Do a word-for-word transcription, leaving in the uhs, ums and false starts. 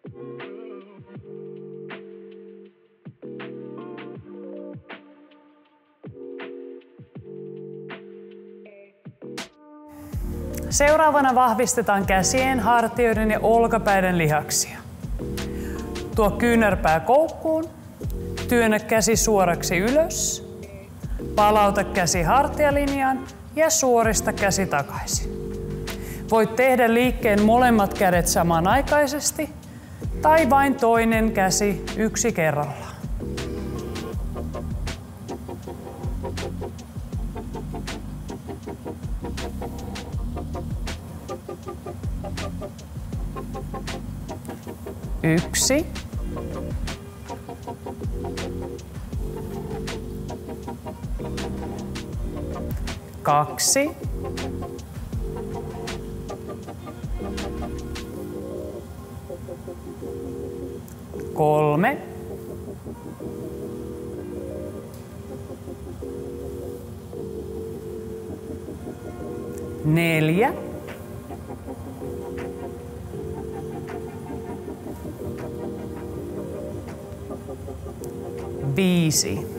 Seuraavana vahvistetaan käsien, hartioiden ja olkapäiden lihaksia. Tuo kyynärpää koukkuun, työnnä käsi suoraksi ylös, palauta käsi hartialinjaan ja suorista käsi takaisin. Voit tehdä liikkeen molemmat kädet samanaikaisesti tai vain toinen käsi yksi kerrallaan. Yksi. Kaksi. Kolme. Neljä. Viisi.